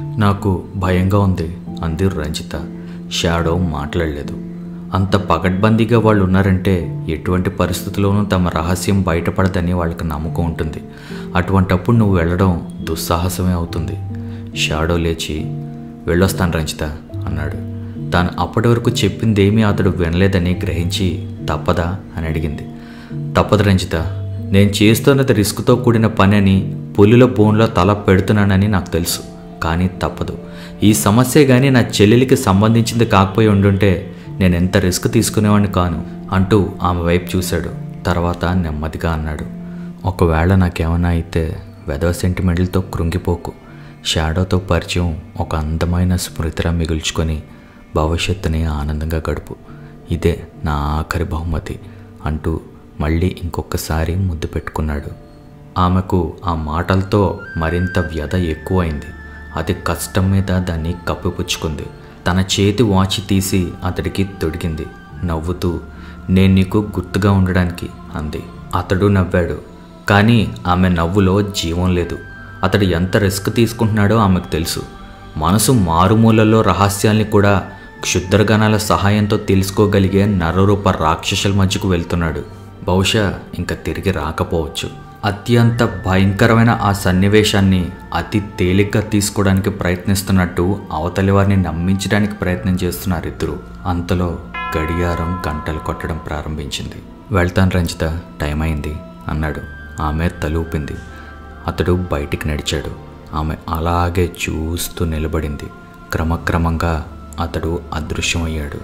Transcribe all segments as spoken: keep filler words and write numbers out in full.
నాకు భయంగా ఉంది అంది రంజిత. షాడో మాట్లాడలేదు. అంత పకడ్బందీగా వాళ్ళు ఉన్నారంటే ఎటువంటి పరిస్థితుల్లోనూ తమ రహస్యం బయటపడదని వాళ్ళకి నమ్మకం ఉంటుంది. అటువంటప్పుడు నువ్వు వెళ్ళడం దుస్సాహసమే అవుతుంది. షాడో లేచి వెళ్ళొస్తాను రంజిత అన్నాడు. తాను అప్పటి వరకు చెప్పిందేమీ అతడు వినలేదని గ్రహించి తప్పదా అని అడిగింది. తప్పదు రంజిత, నేను చేస్తున్నది రిస్క్తో కూడిన పని అని, పులిల బోన్లో తల పెడుతున్నానని నాకు తెలుసు. కానీ తప్పదు. ఈ సమస్య కానీ నా చెల్లెలికి సంబంధించింది కాకపోయి ఉండుంటే నేను ఎంత రిస్క్ తీసుకునేవాడిని కాను అంటూ ఆమె వైపు చూశాడు. తర్వాత నెమ్మదిగా అన్నాడు, ఒకవేళ నాకేమన్నా అయితే వెధవ సెంటిమెంట్లతో కృంగిపోకు. షాడోతో పరిచయం ఒక అందమైన స్మృతిలా మిగుల్చుకొని భవిష్యత్తుని ఆనందంగా గడుపు. ఇదే నా ఆఖరి బహుమతి అంటూ మళ్ళీ ఇంకొకసారి ముద్దు పెట్టుకున్నాడు. ఆమెకు ఆ మాటలతో మరింత వ్యధ ఎక్కువైంది. అది కష్టం మీద దాన్ని కప్పిపుచ్చుకుంది. తన చేతి వాచి తీసి అతడికి తొడిగింది. నవ్వుతూ, నేను నీకు గుర్తుగా ఉండడానికి అంది. అతడు నవ్వాడు. కానీ ఆమె నవ్వులో జీవం లేదు. అతడు ఎంత రిస్క్ తీసుకుంటున్నాడో ఆమెకు తెలుసు. మనసు మారుమూలలో రహస్యాల్ని కూడా క్షుద్రగణాల సహాయంతో తెలుసుకోగలిగే నరరూప రాక్షసుల మధ్యకు వెళ్తున్నాడు. బహుశా ఇంకా తిరిగి రాకపోవచ్చు. అత్యంత భయంకరమైన ఆ సన్నివేశాన్ని అతి తేలిగ్గా తీసుకోవడానికి ప్రయత్నిస్తున్నట్టు అవతలి వారిని నమ్మించడానికి ప్రయత్నం చేస్తున్నారు ఇద్దరు. అంతలో గడియారం గంటలు కొట్టడం ప్రారంభించింది. వెళ్తాను రంజిత, టైం అయింది అన్నాడు. ఆమె తలూపింది. అతడు బయటికి నడిచాడు. ఆమె అలాగే చూస్తూ నిలబడింది. క్రమక్రమంగా అతడు అదృశ్యమయ్యాడు.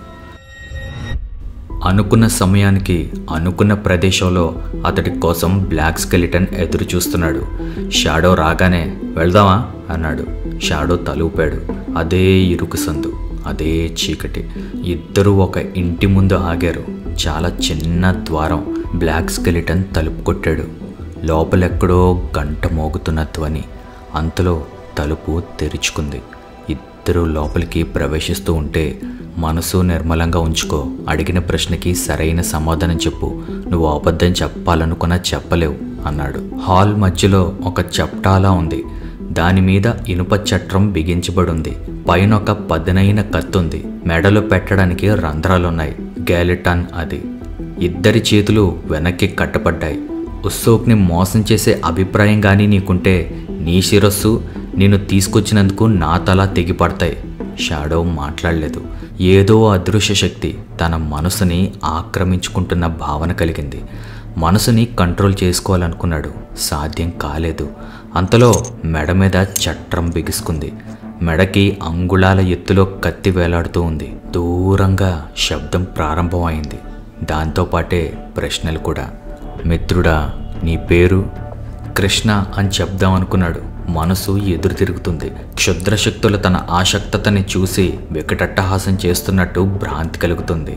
అనుకున్న సమయానికి అనుకున్న ప్రదేశంలో అతడి కోసం బ్లాక్ స్కెలిటన్ ఎదురు చూస్తున్నాడు. షాడో రాగానే వెళ్దామా అన్నాడు. షాడో తలూపాడు. అదే ఇరుకు సందు, అదే చీకటి. ఇద్దరూ ఒక ఇంటి ముందు ఆగారు. చాలా చిన్న ద్వారం. బ్లాక్ స్కెలిటన్ తలుపు కొట్టాడు. లోపలెక్కడో గంట మోగుతున్న ధ్వని. అంతలో తలుపు తెరుచుకుంది. ఇద్దరు లోపలికి ప్రవేశిస్తూ ఉంటే, మనసు నిర్మలంగా ఉంచుకో, అడిగిన ప్రశ్నకి సరైన సమాధానం చెప్పు, నువ్వు అబద్ధం చెప్పాలనుకున్నా చెప్పలేవు అన్నాడు. హాల్ మధ్యలో ఒక చప్టాలా ఉంది. దానిమీద ఇనుప చట్రం బిగించబడి పైన ఒక పదునైన కత్తుంది. మెడలో పెట్టడానికి రంధ్రాలున్నాయి. గ్యాలెటాన్ అది. ఇద్దరి చేతులు వెనక్కి కట్టపడ్డాయి. ఉస్సోక్ని మోసం చేసే అభిప్రాయం కానీ నీకుంటే నీ శిరస్సు, నేను తీసుకొచ్చినందుకు నా తల తెగిపడతాయి. షాడో మాట్లాడలేదు. ఏదో అదృశ్య శక్తి తన మనసుని ఆక్రమించుకుంటున్న భావన కలిగింది. మనసుని కంట్రోల్ చేసుకోవాలనుకున్నాడు. సాధ్యం కాలేదు. అంతలో మెడ మీద చట్రం బిగుసుకుంది. మెడకి అంగుళాల ఎత్తులో కత్తి వేలాడుతూ ఉంది. దూరంగా శబ్దం ప్రారంభమైంది. దాంతోపాటే ప్రశ్నలు కూడా. మిత్రుడా, నీ పేరు? కృష్ణ అని చెప్దాం అనుకున్నాడు. మనసు ఎదురు తిరుగుతుంది. క్షుద్రశక్తులు తన ఆసక్తతని చూసి వికటట్టహాసం చేస్తున్నట్టు భ్రాంతి కలుగుతుంది.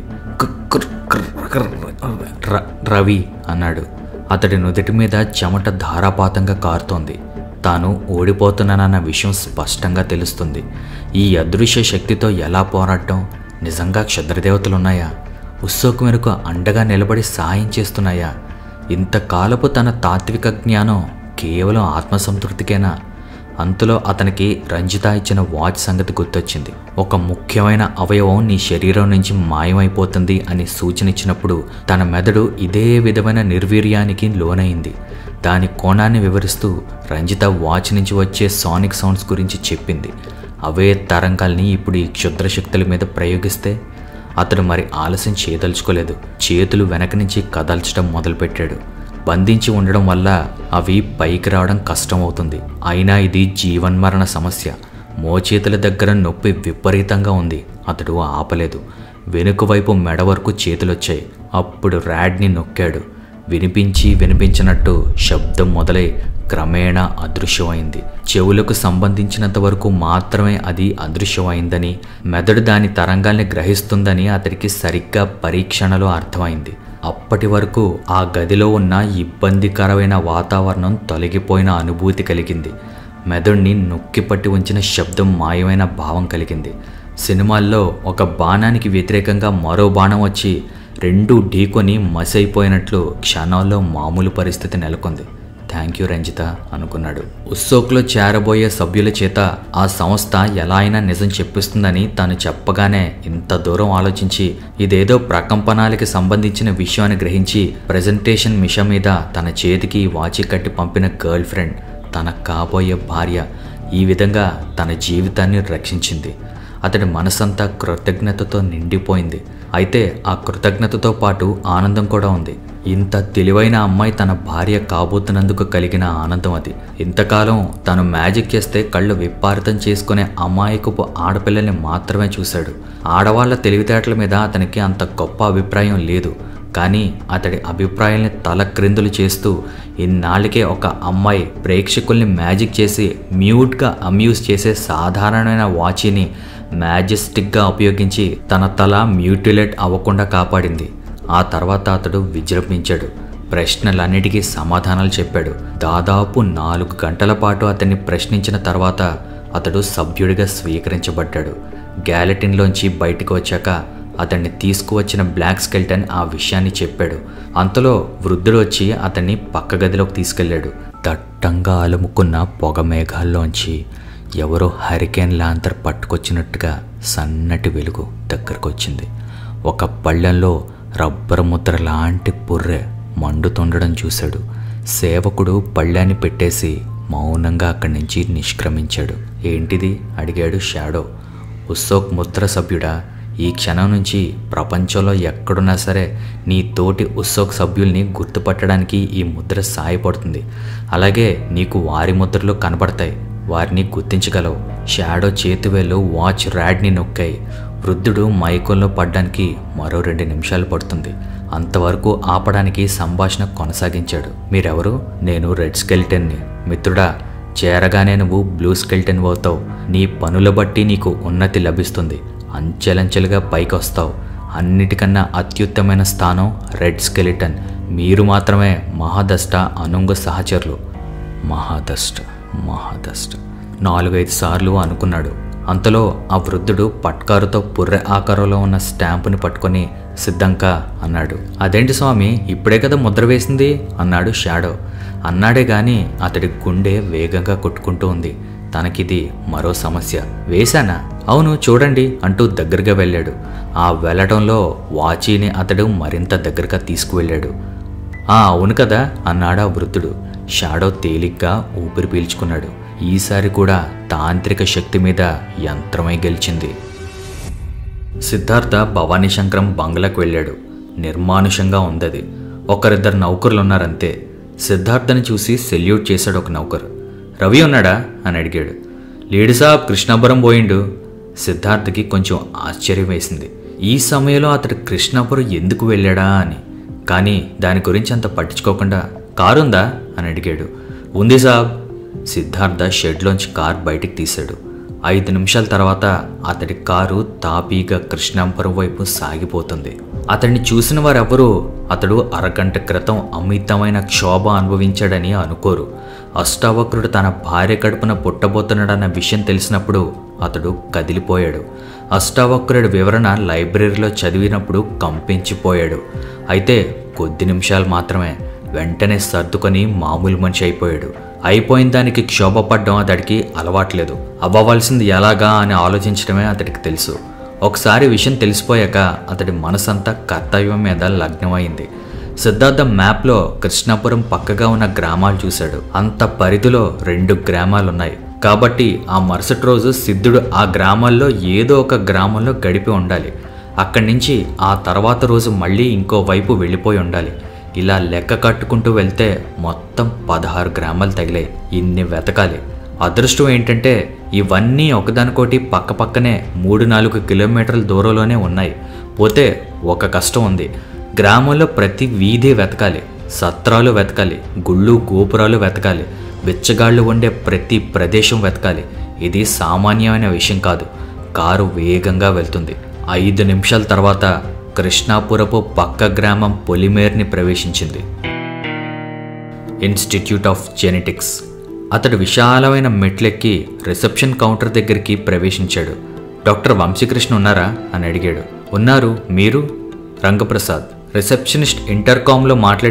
రవి అన్నాడు. అతడి నుదుటి మీద చెమట ధారాపాతంగా కారుతోంది. తాను ఓడిపోతున్నానన్న విషయం స్పష్టంగా తెలుస్తుంది. ఈ అదృశ్య శక్తితో ఎలా పోరాడటం? నిజంగా క్షుద్రదేవతలున్నాయా? ఉత్సోకు మేరకు అండగా నిలబడి సాయం చేస్తున్నాయా? ఇంతకాలపు తన తాత్విక జ్ఞానం కేవలం ఆత్మసంతృప్తికేనా? అంతలో అతనికి రంజిత ఇచ్చిన వాచ్ సంగతి గుర్తొచ్చింది. ఒక ముఖ్యమైన అవయవం నీ శరీరం నుంచి మాయమైపోతుంది అని సూచన ఇచ్చినప్పుడు తన మెదడు ఇదే విధమైన నిర్వీర్యానికి లోనైంది. దాని కోణాన్ని వివరిస్తూ రంజిత వాచ్ నుంచి వచ్చే సానిక్ సౌండ్స్ గురించి చెప్పింది. అవే తరంగాల్ని ఇప్పుడు ఈ క్షుద్రశక్తుల మీద ప్రయోగిస్తే? అతడు మరి ఆలస్యం చేయదలుచుకోలేదు. చేతులు వెనక నుంచి కదల్చడం మొదలుపెట్టాడు. బంధించి ఉండడం వల్ల అవి పైకి రావడం కష్టమవుతుంది. అయినా ఇది జీవన్మరణ సమస్య. మోచేతుల దగ్గర నొప్పి విపరీతంగా ఉంది. అతడు ఆపలేదు. వెనుక వైపు మెడ వరకు చేతులొచ్చాయి. అప్పుడు ర్యాడ్ని నొక్కాడు. వినిపించి వినిపించినట్టు శబ్దం మొదలై క్రమేణా అదృశ్యమైంది. చెవులకు సంబంధించినంత వరకు మాత్రమే అది అదృశ్యమైందని, మెదడు దాని తరంగాల్ని గ్రహిస్తుందని అతడికి సరిగ్గా పరీక్షణలో అర్థమైంది. అప్పటి వరకు ఆ గదిలో ఉన్న ఇబ్బందికరమైన వాతావరణం తొలగిపోయిన అనుభూతి కలిగింది. మెదడుని నొక్కిపట్టి ఉంచిన శబ్దం మాయమైన భావం కలిగింది. సినిమాల్లో ఒక బాణానికి వ్యతిరేకంగా మరో బాణం వచ్చి రెండూ ఢీకొని మసైపోయినట్లు క్షణాల్లో మామూలు పరిస్థితి నెలకొంది. థ్యాంక్ యూ రంజిత అనుకున్నాడు. ఉత్సోక్లో చేరబోయే సభ్యుల చేత ఆ సంస్థ ఎలా అయినా నిజం చెప్పిస్తుందని తాను చెప్పగానే ఇంత దూరం ఆలోచించి ఇదేదో ప్రకంపనాలకి సంబంధించిన విషయం అని గ్రహించి ప్రెజెంటేషన్ మిషన్ మీద తన చేతికి వాచి కట్టి పంపిన గర్ల్ ఫ్రెండ్ తన కాబోయే భార్య ఈ విధంగా తన జీవితాన్ని రక్షించింది. అతడి మనసంతా కృతజ్ఞతతో నిండిపోయింది. అయితే ఆ కృతజ్ఞతతో పాటు ఆనందం కూడా ఉంది. ఇంత తెలివైన అమ్మాయి తన భార్య కాబోతున్నందుకు కలిగిన ఆనందం అది. ఇంతకాలం తను మ్యాజిక్ చేస్తే కళ్ళు విప్పారితం చేసుకునే అమాయకపు ఆడపిల్లని మాత్రమే చూశాడు. ఆడవాళ్ల తెలివితేటల మీద అతనికి అంత గొప్ప అభిప్రాయం లేదు. కానీ అతడి అభిప్రాయాల్ని తల క్రిందులు చేస్తూ ఇన్నాళ్ళకే ఒక అమ్మాయి ప్రేక్షకుల్ని మ్యాజిక్ చేసి మ్యూట్గా అమ్యూజ్ చేసే సాధారణమైన వాచీని మ్యాజెస్టిక్గా ఉపయోగించి తన తల మ్యూటిలేట్ అవ్వకుండా కాపాడింది. ఆ తర్వాత అతడు విజృంభించాడు. ప్రశ్నలన్నిటికీ సమాధానాలు చెప్పాడు. దాదాపు నాలుగు గంటల పాటు అతన్ని ప్రశ్నించిన తర్వాత అతడు సభ్యుడిగా స్వీకరించబడ్డాడు. గ్యాలెటిన్లోంచి బయటకు వచ్చాక అతన్ని తీసుకువచ్చిన బ్లాక్ స్కెల్టన్ ఆ విషయాన్ని చెప్పాడు. అంతలో వృద్ధుడు వచ్చి అతన్ని పక్క గదిలోకి తీసుకెళ్లాడు. దట్టంగా అలుముకున్న పొగ మేఘాల్లోంచి ఎవరో హరికేన్ లాంతర్ పట్టుకొచ్చినట్టుగా సన్నటి వెలుగు దగ్గరకు వచ్చింది. ఒక పళ్ళెంలో రబ్బరు ముద్ర లాంటి పుర్రె మండుతుండడం చూశాడు. సేవకుడు పళ్ళాన్ని పెట్టేసి మౌనంగా అక్కడి నుంచి నిష్క్రమించాడు. ఏంటిది అడిగాడు షాడో. ఉత్సోక్ ముద్ర సభ్యుడా, ఈ క్షణం నుంచి ప్రపంచంలో ఎక్కడున్నా సరే నీ తోటి ఉత్సోక్ సభ్యుల్ని గుర్తుపట్టడానికి ఈ ముద్ర సాయపడుతుంది. అలాగే నీకు వారి ముద్రలు కనపడతాయి, వారిని గుర్తించగలవు. Shadow చేతివేళ్ళు watch ర్యాడ్ని నొక్కాయి. వృద్ధుడు మైకంలో పడ్డానికి మరో రెండు నిమిషాలు పడుతుంది. అంతవరకు ఆపడానికి సంభాషణ కొనసాగించాడు. మీరెవరు? నేను రెడ్ స్కెల్టన్ని. మిత్రుడా, చేరగానే నువ్వు బ్లూ స్కెల్టన్ అవుతావు. నీ పనుల బట్టి నీకు ఉన్నతి లభిస్తుంది. అంచెలంచెలుగా పైకి వస్తావు. అన్నిటికన్నా అత్యుత్తమైన స్థానం రెడ్ స్కెలిటన్. మీరు మాత్రమే మహాదష్ట అనుంగ సహచరులు. మహాదష్ట మహాదష్ట నాలుగైదు సార్లు అనుకున్నాడు. అంతలో ఆ వృద్ధుడు పట్కారుతో పుర్రె ఆకారంలో ఉన్న స్టాంపుని పట్టుకొని సిద్ధంకా అన్నాడు. అదేంటి స్వామి, ఇప్పుడే కదా ముద్ర వేసింది అన్నాడు షాడో. అన్నాడే గాని అతడి గుండె వేగంగా కొట్టుకుంటూ ఉంది. తనకిది మరో సమస్య. వేశానా? అవును చూడండి అంటూ దగ్గరగా వెళ్ళాడు. ఆ వెళ్ళడంలో వాచీని అతడు మరింత దగ్గరగా తీసుకువెళ్ళాడు. ఆ అవును కదా అన్నాడు ఆ వృద్ధుడు. షాడో తేలిగ్గా ఊపిరి పీల్చుకున్నాడు. ఈసారి కూడా తాంత్రిక శక్తి మీద యంత్రమై గెలిచింది. సిద్ధార్థ భవానీ శంకరం బంగ్లాకు వెళ్ళాడు. నిర్మానుషంగా ఉందది. ఒకరిద్దరు నౌకరులున్నారంతే. సిద్ధార్థని చూసి సెల్యూట్ చేశాడు ఒక నౌకరు. రవి ఉన్నాడా అని అడిగాడు. లేడు సాబ్, కృష్ణాపురం పోయిండు. సిద్ధార్థకి కొంచెం ఆశ్చర్యం వేసింది. ఈ సమయంలో అతడు కృష్ణాపురం ఎందుకు వెళ్ళాడా అని. కానీ దాని గురించి అంత పట్టించుకోకుండా కారుందా అని అడిగాడు. ఉంది సాబ్. సిద్ధార్థ షెడ్లోంచి కార్ బయటికి తీశాడు. ఐదు నిమిషాల తర్వాత అతడి కారు తాపీగా కృష్ణాపురం వైపు సాగిపోతుంది. అతడిని చూసిన వారెవ్వరూ అతడు అరగంట క్రితం అమితమైన క్షోభ అనుభవించాడని అనుకోరు. అష్టావక్రుడు తన భార్య కడుపున పుట్టబోతున్నాడన్న విషయం తెలిసినప్పుడు అతడు కదిలిపోయాడు. అష్టావక్రుడి వివరణ లైబ్రరీలో చదివినప్పుడు కంపించిపోయాడు. అయితే కొద్ది నిమిషాలు మాత్రమే. వెంటనే సర్దుకొని మామూలు మనిషి అయిపోయాడు. అయిపోయిన దానికి క్షోభపడ్డం అతడికి అలవాట్లేదు. అవ్వవలసింది ఎలాగా అని ఆలోచించడమే అతడికి తెలుసు. ఒకసారి విషయం తెలిసిపోయాక అతడి మనసంతా కర్తవ్యం మీద లగ్నమైంది. సిద్ధార్థ మ్యాప్లో కృష్ణాపురం పక్కగా ఉన్న గ్రామాలు చూశాడు. అంత పరిధిలో రెండు గ్రామాలున్నాయి కాబట్టి ఆ మరుసటి రోజు సిద్ధుడు ఆ గ్రామాల్లో ఏదో ఒక గ్రామంలో గడిపి ఉండాలి. అక్కడి నుంచి ఆ తర్వాత రోజు మళ్ళీ ఇంకో వైపు వెళ్ళిపోయి ఉండాలి. ఇలా లెక్క కట్టుకుంటూ వెళ్తే మొత్తం పదహారు గ్రామాలు తగిలాయి. ఇన్ని వెతకాలి. అదృష్టం ఏంటంటే ఇవన్నీ ఒకదానికోటి పక్క పక్కనే మూడు నాలుగు కిలోమీటర్ల దూరంలోనే ఉన్నాయి. పోతే ఒక కష్టం ఉంది. గ్రామంలో ప్రతి వీధి వెతకాలి, సత్రాలు వెతకాలి, గుళ్ళు గోపురాలు వెతకాలి, బిచ్చగాళ్ళు ఉండే ప్రతి ప్రదేశం వెతకాలి. ఇది సామాన్యమైన విషయం కాదు. కారు వేగంగా వెళ్తుంది. ఐదు నిమిషాల తర్వాత కృష్ణాపురపు పక్క గ్రామం పొలిమేర్ని ప్రవేశించింది. Institute of genetics. అతడు విశాలమైన మెట్లెక్కి రిసెప్షన్ కౌంటర్ దగ్గరికి ప్రవేశించాడు. డాక్టర్ వంశీకృష్ణ ఉన్నారా అని అడిగాడు. ఉన్నారు. మీరు? రంగప్రసాద్. రిసెప్షనిస్ట్ ఇంటర్కామ్లో మాట్లాడి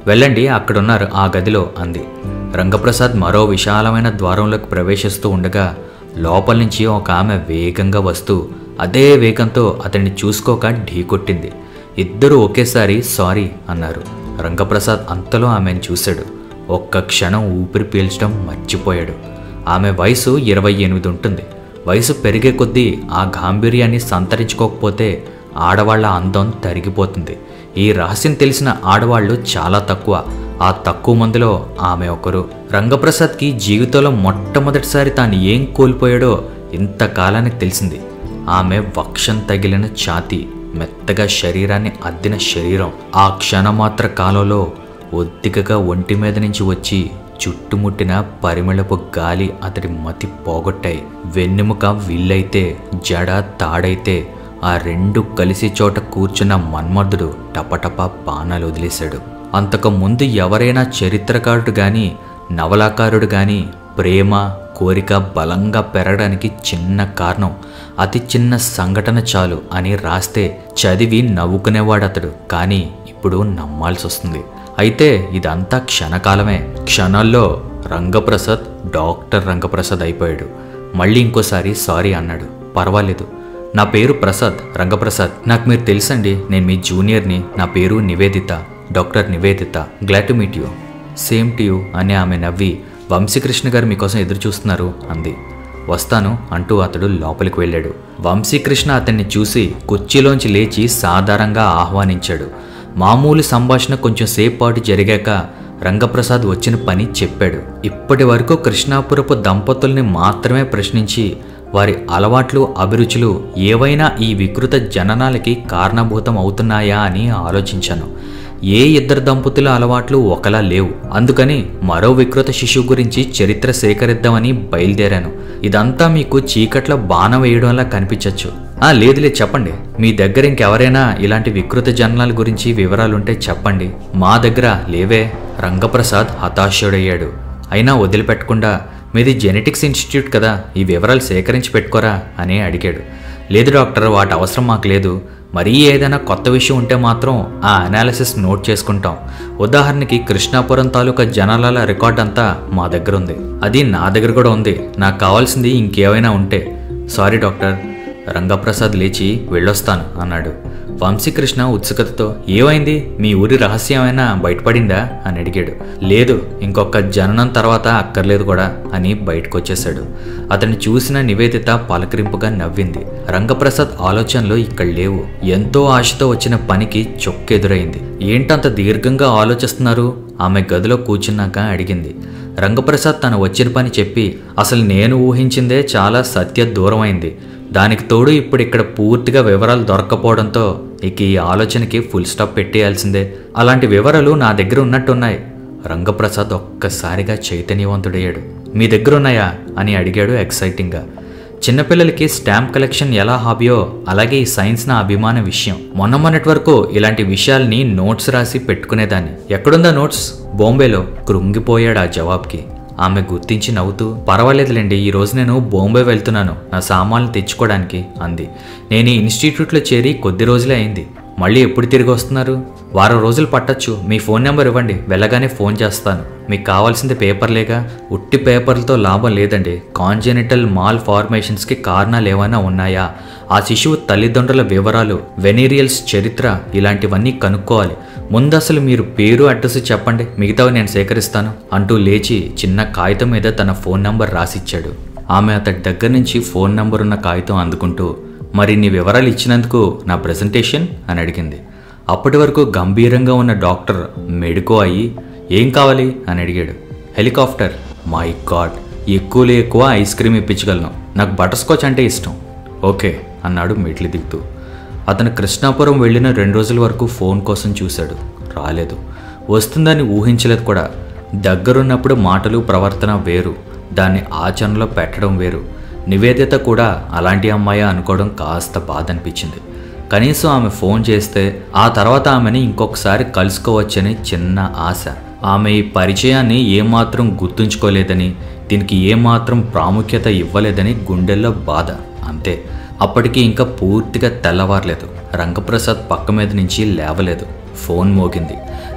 వెళ్ళండి, అక్కడున్నారు ఆ గదిలో అంది. రంగప్రసాద్ మరో విశాలమైన ద్వారంలోకి ప్రవేశిస్తూ ఉండగా లోపల నుంచి ఒక ఆమె వేగంగా వస్తూ అదే వేగంతో అతన్ని చూసుకోక ఢీకొట్టింది. ఇద్దరూ ఒకేసారి సారీ అన్నారు. రంగప్రసాద్ అంతలో ఆమెను చూశాడు. ఒక్క క్షణం ఊపిరి పీల్చడం మర్చిపోయాడు. ఆమె వయసు ఇరవై ఎనిమిది ఉంటుంది. వయసు పెరిగే కొద్దీ ఆ గాంభీర్యాన్ని సంతరించుకోకపోతే ఆడవాళ్ల అందం తరిగిపోతుంది. ఈ రహస్యం తెలిసిన ఆడవాళ్లు చాలా తక్కువ. ఆ తక్కువ మందిలో ఆమె ఒకరు. రంగప్రసాద్కి జీవితంలో మొట్టమొదటిసారి తాను ఏం కోల్పోయాడో ఇంతకాలానికి తెలిసింది. ఆమె వక్షం తగిలిన ఛాతీ, మెత్తగా శరీరాన్ని అద్దిన శరీరం. ఆ క్షణమాత్ర కాలంలో ఒద్దికగా ఒంటి మీద నుంచి వచ్చి చుట్టుముట్టిన పరిమళపు గాలి అతడి మతి పోగొట్టాయి. వెన్నెముక విల్లైతే, జడ తాడైతే ఆ రెండు కలిసి చోట కూర్చున్న మన్మధుడు టపటపా బాణాలు వదిలేశాడు. అంతకు ముందు ఎవరైనా చరిత్రకారుడు గాని నవలాకారుడు గాని ప్రేమ కోరిక బలంగా పెరగడానికి చిన్న కారణం, అతి చిన్న సంఘటన చాలు అని రాస్తే చదివి నవ్వుకునేవాడు అతడు. కానీ ఇప్పుడు నమ్మాల్సి వస్తుంది. అయితే ఇదంతా క్షణకాలమే. క్షణాల్లో రంగప్రసాద్ డాక్టర్ రంగప్రసాద్ అయిపోయాడు. మళ్ళీ ఇంకోసారి సారీ అన్నాడు. పర్వాలేదు, నా పేరు ప్రసాద్, రంగప్రసాద్. నాకు మీరు తెలుసండి, నేను మీ జూనియర్ని. నా పేరు Nivedita, doctor Nivedita. Glad to meet you. Same to you అని ఆమె నవ్వి, వంశీకృష్ణ గారు మీకోసం ఎదురు చూస్తున్నారు అంది. వస్తాను అంటూ అతడు లోపలికి వెళ్ళాడు. వంశీకృష్ణ అతన్ని చూసి కుర్చీలోంచి లేచి సాధారణంగా ఆహ్వానించాడు. మామూలు సంభాషణ కొంచెం సేపు పాటు జరిగాక రంగప్రసాద్ వచ్చిన పని చెప్పాడు. ఇప్పటి వరకు కృష్ణాపురపు దంపతుల్ని మాత్రమే ప్రశ్నించి వారి అలవాట్లు అభిరుచులు ఏవైనా ఈ వికృత జననాలకి కారణభూతం అవుతున్నాయా అని ఆలోచించాను. ఏ ఇద్దరు దంపతుల అలవాట్లు ఒకలా లేవు. అందుకని మరో వికృత శిశువు గురించి చరిత్ర సేకరిద్దామని బయలుదేరాను. ఇదంతా మీకు చీకట్లో బాణం వేయడంలా కనిపించవచ్చు. ఆ లేదులే, చెప్పండి. మీ దగ్గర ఇంకెవరైనా ఇలాంటి వికృత జననాల గురించి వివరాలుంటే చెప్పండి. మా దగ్గర లేవే. రంగప్రసాద్ హతాశుడయ్యాడు. అయినా వదిలిపెట్టకుండా, మీది జెనెటిక్స్ ఇన్స్టిట్యూట్ కదా, ఈ వివరాలు సేకరించి పెట్టుకోరా అని అడిగాడు. లేదు డాక్టర్, వాటి అవసరం మాకు లేదు. మరీ ఏదైనా కొత్త విషయం ఉంటే మాత్రం ఆ అనాలిసిస్ నోట్ చేసుకుంటాం. ఉదాహరణకి కృష్ణాపురం తాలూకా జనాల రికార్డ్ అంతా మా దగ్గర ఉంది. అది నా దగ్గర కూడా ఉంది. నాకు కావాల్సింది ఇంకేమైనా ఉంటే. Sorry doctor. రంగప్రసాద్ లేచి వెళ్ళొస్తాను అన్నాడు. వంశీకృష్ణ ఉత్సుకతతో, ఏమైంది, మీ ఊరి రహస్యమైనా బయటపడిందా అని అడిగాడు. లేదు, ఇంకొక జననం తర్వాత అక్కర్లేదు కూడా అని బయటకు వచ్చేశాడు. అతన్ని చూసిన నివేదిత పలకరింపుగా నవ్వింది. రంగప్రసాద్ ఆలోచనలు ఇక్కడ లేవు. ఎంతో ఆశతో వచ్చిన పనికి చొక్కెదురైంది. ఏంటంత దీర్ఘంగా ఆలోచిస్తున్నారు ఆమె గదిలో కూర్చున్నాక అడిగింది. రంగప్రసాద్ తను వచ్చిన పని చెప్పి, అసలు నేను ఊహించిందే చాలా సత్య దూరమైంది. దానికి తోడు ఇప్పుడు ఇక్కడ పూర్తిగా వివరాలు దొరక్కపోవడంతో ఇక ఈ ఆలోచనకి ఫుల్ స్టాప్ పెట్టేయాల్సిందే. అలాంటి వివరాలు నా దగ్గర ఉన్నట్టున్నాయి. రంగప్రసాద్ ఒక్కసారిగా చైతన్యవంతుడయ్యాడు. మీ దగ్గర ఉన్నాయా అని అడిగాడు ఎక్సైటింగ్గా. చిన్నపిల్లలకి స్టాంప్ కలెక్షన్ ఎలా హాబీయో అలాగే ఈ సైన్స్ నా అభిమాన విషయం. మొన్న మొన్నటి వరకు ఇలాంటి విషయాల్ని నోట్స్ రాసి పెట్టుకునేదాన్ని. ఎక్కడుందా నోట్స్? బాంబేలో. కృంగిపోయాడు ఆ జవాబ్కి. ఆమె గుర్తించి నవ్వుతూ, పర్వాలేదులేండి, ఈరోజు నేను బాంబే వెళ్తున్నాను నా సామాన్లు తెచ్చుకోవడానికి అంది. నేను ఈ ఇన్స్టిట్యూట్లో చేరి కొద్ది రోజులే అయింది. మళ్ళీ ఎప్పుడు తిరిగి వస్తున్నారు? వారం రోజులు పట్టచ్చు. మీ ఫోన్ నెంబర్ ఇవ్వండి, వెళ్ళగానే ఫోన్ చేస్తాను. మీకు కావాల్సింది పేపర్లేగా. ఉట్టి పేపర్లతో లాభం లేదండి. కాంజెనిటల్ మాల్ ఫార్మేషన్స్కి కారణాలు ఏమైనా ఉన్నాయా, ఆ శిశువు తల్లిదండ్రుల వివరాలు, వెనీరియల్స్ చరిత్ర, ఇలాంటివన్నీ కనుక్కోవాలి. ముందు అసలు మీరు పేరు అడ్రస్ చెప్పండి, మిగతావి నేను సేకరిస్తాను అంటూ లేచి చిన్న కాగితం మీద తన ఫోన్ నంబర్ రాసిచ్చాడు. ఆమె అతడి దగ్గర నుంచి ఫోన్ నంబర్ ఉన్న కాగితం అందుకుంటూ, మరి నీ వివరాలు ఇచ్చినందుకు నా ప్రెజెంటేషన్ అని అడిగింది. అప్పటి వరకు గంభీరంగా ఉన్న డాక్టర్ మెడికో అయ్యి, ఏం కావాలి అని అడిగాడు. హెలికాప్టర్. మై గాడ్, ఎక్కువలో ఎక్కువ ఐస్ క్రీమ్ ఇప్పించగలను. నాకు బటర్ స్కాచ్ అంటే ఇష్టం. ఓకే అన్నాడు మెట్లు దిగుతూ. అతను కృష్ణాపురం వెళ్ళిన రెండు రోజుల వరకు ఫోన్ కోసం చూశాడు. రాలేదు. వస్తుందని ఊహించలేదు కూడా. దగ్గరున్నప్పుడు మాటలు ప్రవర్తన వేరు, దాన్ని ఆచరణలో పెట్టడం వేరు. నివేదిత కూడా అలాంటి అమ్మాయి అనుకోవడం కాస్త బాధ అనిపించింది. కనీసం ఆమె ఫోన్ చేస్తే ఆ తర్వాత ఆమెని ఇంకొకసారి కలుసుకోవచ్చని చిన్న ఆశ. ఆమె ఈ పరిచయాన్ని ఏమాత్రం గుర్తుంచుకోలేదని, దీనికి ఏమాత్రం ప్రాముఖ్యత ఇవ్వలేదని గుండెల్లో బాధ, అంతే. అప్పటికి ఇంకా పూర్తిగా తెల్లవారలేదు. రంగప్రసాద్ పక్క మీద నుంచి లేవలేదు. ఫోన్ మోగింది.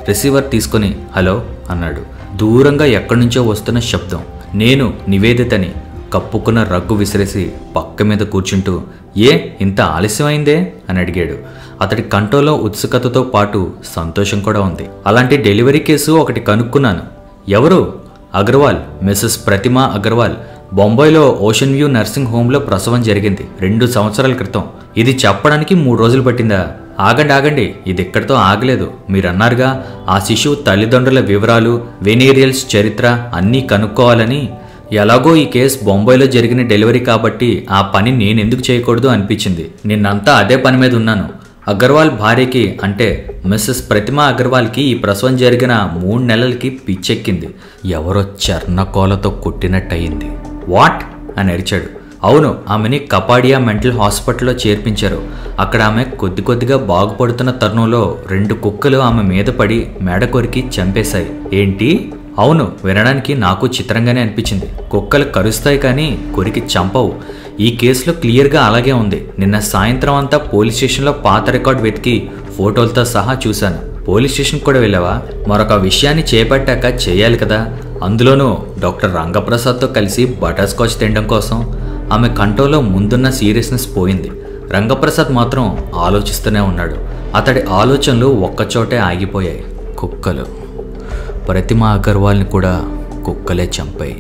రిసీవర్ తీసుకుని హలో అన్నాడు. దూరంగా ఎక్కడి నుంచో వస్తున్న శబ్దం. నేను నివేదితని. కప్పుకున్న రగ్గు విసిరేసి పక్క మీద కూర్చుంటూ ఏ ఇంత ఆలస్యమైందే అని అడిగాడు. అతడి కంఠంలో ఉత్సుకతతో పాటు సంతోషం కూడా ఉంది. అలాంటి డెలివరీ కేసు ఒకటి కనుక్కున్నాను. ఎవరు? అగర్వాల్, మిసెస్ ప్రతిమ అగర్వాల్. బొంబాయిలో ఓషన్ వ్యూ నర్సింగ్ హోమ్లో ప్రసవం జరిగింది రెండు సంవత్సరాల క్రితం. ఇది చెప్పడానికి మూడు రోజులు పట్టిందా? ఆగండి ఆగండి, ఇది ఎక్కడితో ఆగలేదు. మీరన్నారుగా ఆ శిశువు తల్లిదండ్రుల వివరాలు, వెనీరియల్స్ చరిత్ర అన్నీ కనుక్కోవాలని. ఎలాగో ఈ కేసు బొంబాయిలో జరిగిన డెలివరీ కాబట్టి ఆ పని నేనెందుకు చేయకూడదు అనిపించింది. నిన్నంతా అదే పని మీద ఉన్నాను. అగర్వాల్ భార్యకి అంటే మిస్సెస్ ప్రతిమ అగర్వాల్కి ఈ ప్రసవం జరిగిన మూడు నెలలకి పిచ్చెక్కింది. ఎవరో చర్ణకోలతో కొట్టినట్టయింది. వాట్ అని అరిచాడు. అవును, ఆమెని కపాడియా మెంటల్ హాస్పిటల్లో చేర్పించారు. అక్కడ ఆమె కొద్ది కొద్దిగా బాగుపడుతున్న తరుణంలో రెండు కుక్కలు ఆమె మీద పడి మెడ కొరికి చంపేశాయి. ఏంటి? అవును, వినడానికి నాకు చిత్రంగానే అనిపించింది. కుక్కలు కరుస్తాయి కానీ కొరికి చంపవు. ఈ కేసులో క్లియర్గా అలాగే ఉంది. నిన్న సాయంత్రం అంతా పోలీస్ స్టేషన్లో పాత రికార్డు వెతికి ఫోటోలతో సహా చూశాను. పోలీస్ స్టేషన్ కూడా వెళ్ళావా? మరొక విషయాన్ని చేపట్టాక చేయాలి కదా, అందులోనూ డాక్టర్ రంగప్రసాద్తో కలిసి బటర్ స్కాచ్ తినడం కోసం. ఆమె కంఠంలో ముందున్న సీరియస్నెస్ పోయింది. రంగప్రసాద్ మాత్రం ఆలోచిస్తూనే ఉన్నాడు. అతడి ఆలోచనలు ఒక్కచోటే ఆగిపోయాయి. కుక్కలు. ప్రతిమ అగర్వాల్ని కూడా కుక్కలే చంపాయి.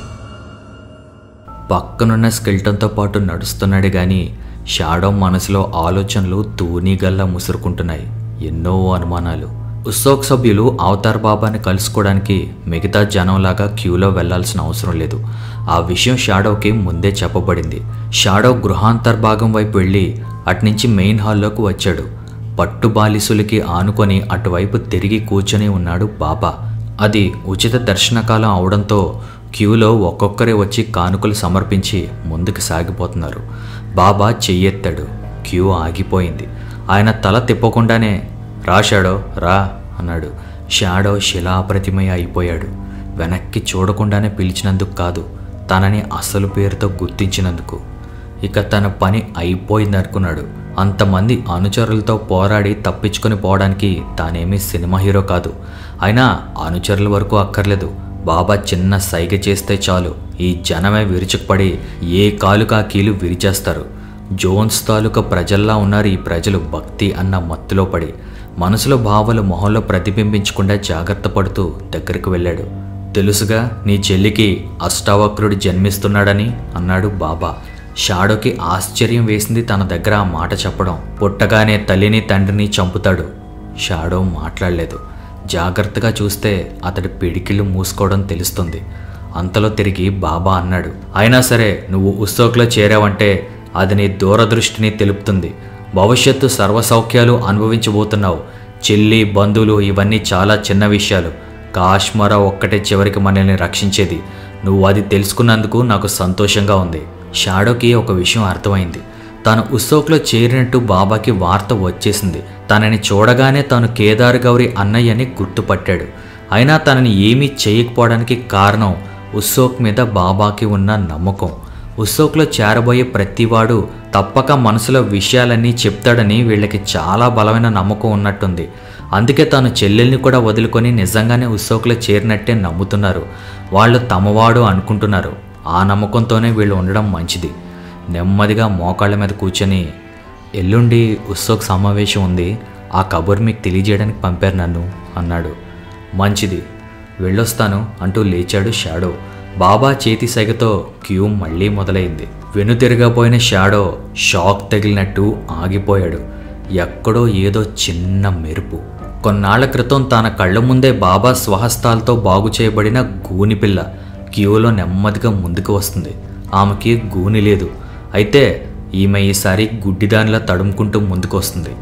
పక్కనున్న స్కెల్టన్తో పాటు నడుస్తున్నాడు కానీ షాడో మనసులో ఆలోచనలు తూనీగల్లా ముసురుకుంటున్నాయి. ఎన్నో అనుమానాలు. ఉత్సవ్ సభ్యులు అవతార్ బాబాని కలుసుకోవడానికి మిగతా జనంలాగా క్యూలో వెళ్లాల్సిన అవసరం లేదు. ఆ విషయం షాడోకి ముందే చెప్పబడింది. షాడో గృహాంతర్భాగం వైపు వెళ్ళి అట్నుంచి మెయిన్ హాల్లోకి వచ్చాడు. పట్టు బాలిసులకి ఆనుకొని అటువైపు తిరిగి కూర్చొని ఉన్నాడు బాబా. అది ఉచిత దర్శనకాలం అవడంతో క్యూలో ఒక్కొక్కరే వచ్చి కానుకలు సమర్పించి ముందుకు సాగిపోతున్నారు. బాబా చెయ్యెత్తాడు. క్యూ ఆగిపోయింది. ఆయన తల తిప్పకుండానే రా షాడో రా అన్నాడు. షాడో శిలాప్రతిమయ అయిపోయాడు. వెనక్కి చూడకుండానే పిలిచినందుకు కాదు, తనని అసలు పేరుతో గుర్తించినందుకు. ఇక తన పని అయిపోయిందనుకున్నాడు. అంతమంది అనుచరులతో పోరాడి తప్పించుకొని పోవడానికి తానేమీ సినిమా హీరో కాదు. అయినా అనుచరుల వరకు అక్కర్లేదు. బాబా చిన్న సైగ చేస్తే చాలు ఈ జనమే విరుచుకుపడి ఏ కాలుకా కీలు విరిచేస్తారు. జోన్స్ తాలూకా ప్రజల్లా ఉన్నారు ఈ ప్రజలు. భక్తి అన్న మత్తులో పడి మనసులో భావాలు మొహంలో ప్రతిబింబించకుండా జాగ్రత్త పడుతూ దగ్గరికి వెళ్ళాడు. తెలుసుగా నీ చెల్లికి అష్టావక్రుడు జన్మిస్తున్నాడని అన్నాడు బాబా. షాడోకి ఆశ్చర్యం వేసింది తన దగ్గర ఆ మాట చెప్పడం. పుట్టగానే తల్లిని తండ్రిని చంపుతాడు. షాడో మాట్లాడలేదు. జాగ్రత్తగా చూస్తే అతడి పిడికిళ్ళు మూసుకోవడం తెలుస్తుంది. అంతలో తిరిగి బాబా అన్నాడు, అయినా సరే నువ్వు ఉత్సవ్లో చేరావంటే అది నీ దూరదృష్టిని తెలుపుతుంది. భవిష్యత్తు సర్వసౌఖ్యాలు అనుభవించబోతున్నావు. చెల్లి బంధువులు ఇవన్నీ చాలా చిన్న విషయాలు. కాశ్మీర ఒక్కటే చివరికి మనల్ని రక్షించేది. నువ్వు అది తెలుసుకున్నందుకు నాకు సంతోషంగా ఉంది. షాడోకి ఒక విషయం అర్థమైంది. తాను ఉత్సవ్లో చేరినట్టు బాబాకి వార్త వచ్చేసింది. తనని చూడగానే తాను కేదార్ గౌరి అన్నయ్యని గుర్తుపట్టాడు. అయినా తనని ఏమీ చేయకపోవడానికి కారణం ఉత్సవ్ మీద బాబాకి ఉన్న నమ్మకం. ఉత్సవ్లో చేరబోయే ప్రతివాడు తప్పక మనసులో విషయాలన్నీ చెప్తాడని వీళ్ళకి చాలా బలమైన నమ్మకం ఉన్నట్టుంది. అందుకే తాను చెల్లెల్ని కూడా వదులుకొని నిజంగానే ఉత్సవ్లో చేరినట్టే నమ్ముతున్నారు. వాళ్ళు తమవాడు అనుకుంటున్నారు. ఆ నమ్మకంతోనే వీళ్ళు ఉండడం మంచిది. నెమ్మదిగా మోకాళ్ళ మీద కూర్చొని ఎల్లుండి ఉత్సవ్ సమావేశం ఉంది, ఆ కబుర్ మీకు తెలియజేయడానికి పంపారు నన్ను అన్నాడు. మంచిది, వెళ్ళొస్తాను అంటూ లేచాడు షాడో. బాబా చేతి సైగతో క్యూ మళ్ళీ మొదలైంది. వెనుతిరగపోయిన షాడో షాక్ తగిలినట్టు ఆగిపోయాడు. ఎక్కడో ఏదో చిన్న మెరుపు. కొన్నాళ్ల క్రితం తన కళ్ళ ముందే బాబా స్వహస్తాలతో బాగు చేయబడిన గూనిపిల్ల క్యూలో నెమ్మదిగా ముందుకు వస్తుంది. ఆమెకి గూని లేదు. అయితే ఈమె ఈసారి గుడ్డిదానిలా తడుముకుంటూ ముందుకు వస్తుంది.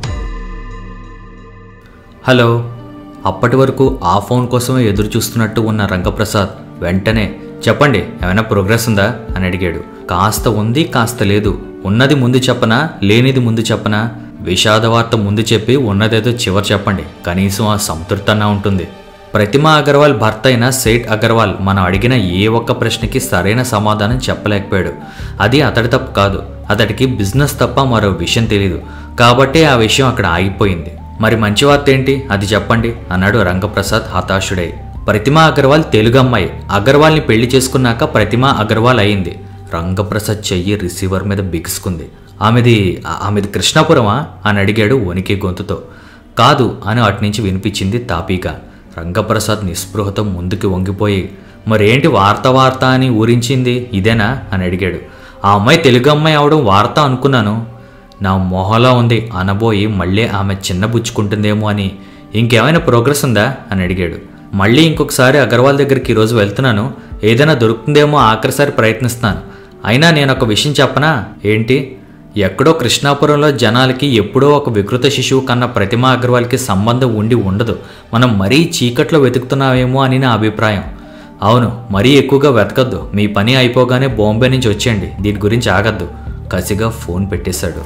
హలో. అప్పటి వరకు ఆ ఫోన్ కోసమే ఎదురు చూస్తున్నట్టు ఉన్న రంగప్రసాద్ వెంటనే చెప్పండి, ఏమైనా ప్రోగ్రెస్ ఉందా అని అడిగాడు. కాస్త ఉంది, కాస్త లేదు. ఉన్నది ముందు చెప్పనా, లేనిది ముందు చెప్పనా? విషాద వార్త ముందు చెప్పి ఉన్నదేదో చివరి చెప్పండి, కనీసం ఆ సంతృప్తన్నా ఉంటుంది. ప్రతిమ అగర్వాల్ భర్త అయిన సేఠ్ అగర్వాల్ మనం అడిగిన ఏ ఒక్క ప్రశ్నకి సరైన సమాధానం చెప్పలేకపోయాడు. అది అతడి తప్పు కాదు. అతడికి బిజినెస్ తప్ప మరో విషయం తెలియదు. కాబట్టే ఆ విషయం అక్కడ ఆగిపోయింది. మరి మంచి వార్త ఏంటి, అది చెప్పండి అన్నాడు రంగప్రసాద్ హతాశుడై. ప్రతిమా అగర్వాల్ తెలుగు అమ్మాయి. అగర్వాల్ని పెళ్లి చేసుకున్నాక ప్రతిమా అగర్వాల్ అయింది. రంగప్రసాద్ చెయ్యి రిసీవర్ మీద బిగుసుకుంది. ఆమెది ఆమెది కృష్ణాపురమా అని అడిగాడు వణికే గొంతుతో. కాదు అని అటునుంచి వినిపించింది తాపీగా. రంగప్రసాద్ నిస్పృహతో ముందుకి వంగిపోయి, మరేంటి వార్త వార్త అని ఊరించింది, ఇదేనా అని అడిగాడు. ఆ అమ్మాయి తెలుగు అమ్మాయి అవడం వార్త అనుకున్నాను. నా మొహలా ఉంది అనబోయి మళ్ళీ ఆమె చిన్నబుచ్చుకుంటుందేమో అని. ఇంకేమైనా ప్రోగ్రెస్ ఉందా అని అడిగాడు. మళ్ళీ ఇంకొకసారి అగర్వాల్ దగ్గరికి ఈరోజు వెళ్తున్నాను. ఏదైనా దొరుకుతుందేమో ఆఖరిసారి ప్రయత్నిస్తాను. అయినా నేను ఒక విషయం చెప్పనా? ఏంటి? ఎక్కడో కృష్ణాపురంలో జనాలకి ఎప్పుడో ఒక వికృత శిశువు కన్నా ప్రతిమా అగర్వాల్కి సంబంధం ఉండి ఉండదు. మనం మరీ చీకట్లో వెతుకుతున్నామేమో అని నా అభిప్రాయం. అవును, మరీ ఎక్కువగా వెతకద్దు. మీ పని అయిపోగానే బాంబే నుంచి వచ్చేయండి. దీని గురించి ఆగద్దు. కసిగా ఫోన్ పెట్టేశాడు.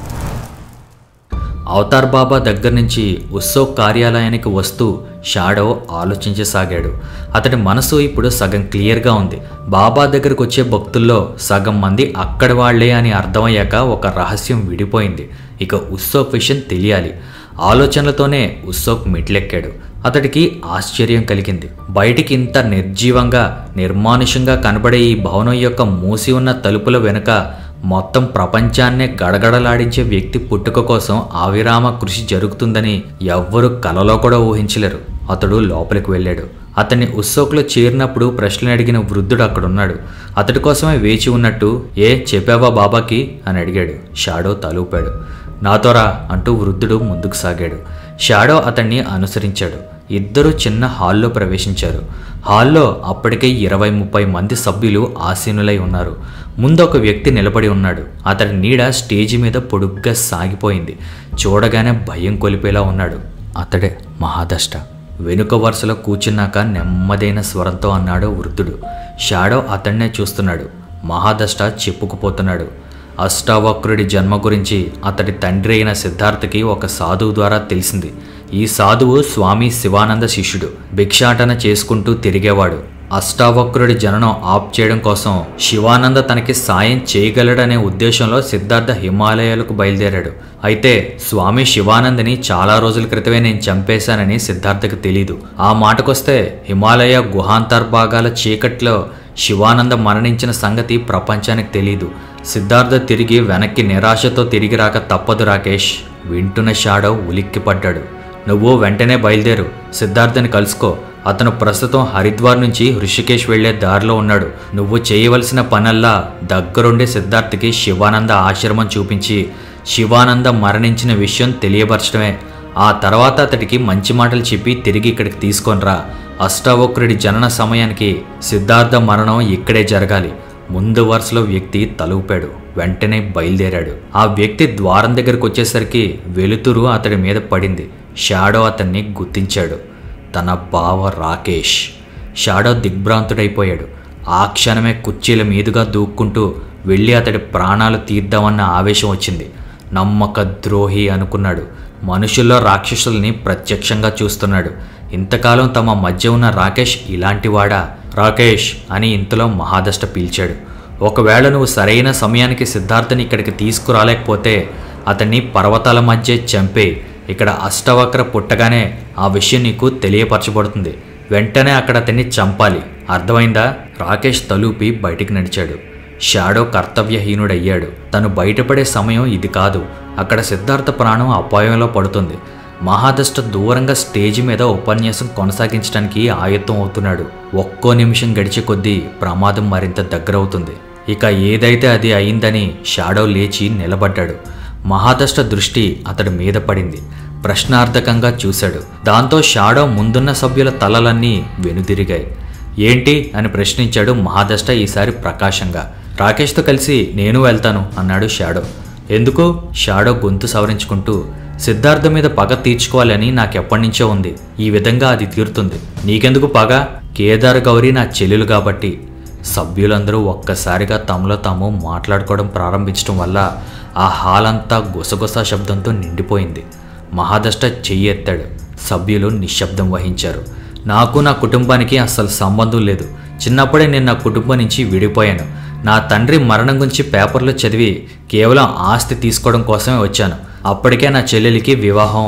అవతార్ బాబా దగ్గర నుంచి ఉత్సవ్ కార్యాలయానికి వస్తూ షాడో ఆలోచించసాగాడు. అతడి మనసు ఇప్పుడు సగం క్లియర్గా ఉంది. బాబా దగ్గరకు వచ్చే భక్తుల్లో సగం మంది అక్కడి వాళ్లే అని అర్థమయ్యాక ఒక రహస్యం విడిపోయింది. ఇక ఉత్సవ్ విషయం తెలియాలి. ఆలోచనలతోనే ఉత్సవ్ మెట్లెక్కాడు. అతడికి ఆశ్చర్యం కలిగింది. బయటికి ఇంత నిర్జీవంగా నిర్మానుషంగా కనబడే ఈ భవనం యొక్క మూసి ఉన్న తలుపుల వెనుక మొత్తం ప్రపంచాన్నే గడగడలాడించే వ్యక్తి పుట్టుక కోసం ఆవిరామ కృషి జరుగుతుందని ఎవ్వరూ కలలో కూడా ఊహించలేరు. అతడు లోపలికి వెళ్ళాడు. అతన్ని ఉత్సవ్లో చేరినప్పుడు ప్రశ్నలు అడిగిన వృద్ధుడు అక్కడున్నాడు. అతడి కోసమే వేచి ఉన్నట్టు, ఏ చెప్పావా బాబాకి అని అడిగాడు. షాడో తలూపాడు. నాతోరా అంటూ వృద్ధుడు ముందుకు సాగాడు. షాడో అతన్ని అనుసరించాడు. ఇద్దరూ చిన్న హాల్లో ప్రవేశించారు. హాల్లో అప్పటికే ఇరవై ముప్పై మంది సభ్యులు ఆసీనులై ఉన్నారు. ముందొక వ్యక్తి నిలబడి ఉన్నాడు. అతడి నీడ స్టేజి మీద పొడుగ్గా సాగిపోయింది. చూడగానే భయం కొలిపేలా ఉన్నాడు. అతడే మహాదష్ట. వెనుక వరుసలో కూర్చున్నాక నెమ్మదైన స్వరంతో అన్నాడు వృద్ధుడు. షాడో అతన్నే చూస్తున్నాడు. మహాదష్ట చెప్పుకుపోతున్నాడు. అష్టావక్రుడి జన్మ గురించి అతడి తండ్రి అయిన సిద్ధార్థకి ఒక సాధువు ద్వారా తెలిసింది. ఈ సాధువు స్వామి శివానంద శిష్యుడు. భిక్షాటన చేసుకుంటూ తిరిగేవాడు. అష్టావక్రుడి జననం ఆప్ చేయడం కోసం శివానంద తనకి సాయం చేయగలడనే ఉద్దేశంలో సిద్ధార్థ హిమాలయాలకు బయలుదేరాడు. అయితే స్వామి శివానందని చాలా రోజుల క్రితమే నేను చంపేశానని సిద్ధార్థకి తెలీదు. ఆ మాటకొస్తే హిమాలయ గుహాంతర్భాగాల చీకట్లో శివానంద మరణించిన సంగతి ప్రపంచానికి తెలీదు. సిద్ధార్థ తిరిగి వెనక్కి నిరాశతో తిరిగి రాక తప్పదు రాకేష్. వింటున్న షాడో ఉలిక్కిపడ్డాడు. నువ్వు వెంటనే బయలుదేరు. సిద్ధార్థని కలుసుకో. అతను ప్రస్తుతం హరిద్వార్ నుంచి హృషికేశ్ వెళ్లే దారిలో ఉన్నాడు. నువ్వు చేయవలసిన పనల్లా దగ్గరుండి సిద్ధార్థకి శివానంద ఆశ్రమం చూపించి శివానంద మరణించిన విషయం తెలియపరచడమే. ఆ తర్వాత అతడికి మంచి మాటలు చెప్పి తిరిగి ఇక్కడికి తీసుకొనిరా. అష్టావక్రుడి జనన సమయానికి సిద్ధార్థ మరణం ఇక్కడే జరగాలి. ముందు వరుసలో వ్యక్తి తలూపాడు. వెంటనే బయలుదేరాడు. ఆ వ్యక్తి ద్వారం దగ్గరకు వచ్చేసరికి వెలుతురు అతడి మీద పడింది. షాడో అతన్ని గుర్తించాడు. తన బావ రాకేష్. షాడో దిగ్భ్రాంతుడైపోయాడు. ఆ క్షణమే కుర్చీల మీదుగా దూక్కుంటూ వెళ్ళి అతడి ప్రాణాలు తీద్దామన్న ఆవేశం వచ్చింది. నమ్మక ద్రోహి అనుకున్నాడు. మనుషుల్లో రాక్షసుల్ని ప్రత్యక్షంగా చూస్తున్నాడు. ఇంతకాలం తమ మధ్య ఉన్న రాకేష్ ఇలాంటివాడా? రాకేష్ అని ఇంతలో మహాదష్ట పిలిచాడు. ఒకవేళ నువ్వు సరైన సమయానికి సిద్ధార్థని ఇక్కడికి తీసుకురాలేకపోతే అతన్ని పర్వతాల మధ్య చంపే. ఇక్కడ అష్టవక్ర పుట్టగానే ఆ విషయం నీకు తెలియపరచబడుతుంది. వెంటనే అక్కడ అతన్ని చంపాలి. అర్థమైందా? రాకేష్ తలూపి బయటికి నడిచాడు. షాడో కర్తవ్యహీనుడయ్యాడు. తను బయటపడే సమయం ఇది కాదు. అక్కడ సిద్ధార్థ ప్రాణం అపాయంలో పడుతుంది. మహాదష్ట దూరంగా స్టేజి మీద ఉపన్యాసం కొనసాగించడానికి ఆయత్తం అవుతున్నాడు. ఒక్కో నిమిషం గడిచే కొద్దీ ప్రమాదం మరింత దగ్గరవుతుంది. ఇక ఏదైతే అది అయిందని షాడో లేచి నిలబడ్డాడు. మహాదష్ట దృష్టి అతడి మీద పడింది. ప్రశ్నార్థకంగా చూశాడు. దాంతో షాడో ముందున్న సభ్యుల తలలన్నీ వెనుదిరిగాయి. ఏంటి అని ప్రశ్నించాడు మహాదష్ట ఈసారి ప్రకాశంగా. రాకేష్తో కలిసి నేను వెళ్తాను అన్నాడు షాడో. ఎందుకు? షాడో గొంతు సవరించుకుంటూ, సిద్ధార్థ మీద పగ తీర్చుకోవాలని నాకెప్పటినుంచో ఉంది. ఈ విధంగా అది తీరుతుంది. నీకెందుకు పగ? కేదార్ గౌరీ నా చెల్లెలు కాబట్టి. సభ్యులందరూ ఒక్కసారిగా తమలో తాము మాట్లాడుకోవడం ప్రారంభించడం వల్ల ఆ హాల్ అంతా గుసగుస శబ్దంతో నిండిపోయింది. మహాదష్ట చెయ్యి ఎత్తాడు. సభ్యులు నిశ్శబ్దం వహించారు. నాకు నా కుటుంబానికి అస్సలు సంబంధం లేదు. చిన్నప్పుడే నేను నా కుటుంబం నుంచి విడిపోయాను. నా తండ్రి మరణం గురించి పేపర్లో చదివి కేవలం ఆస్తి తీసుకోవడం కోసమే వచ్చాను. అప్పటికే నా చెల్లెలికి వివాహం.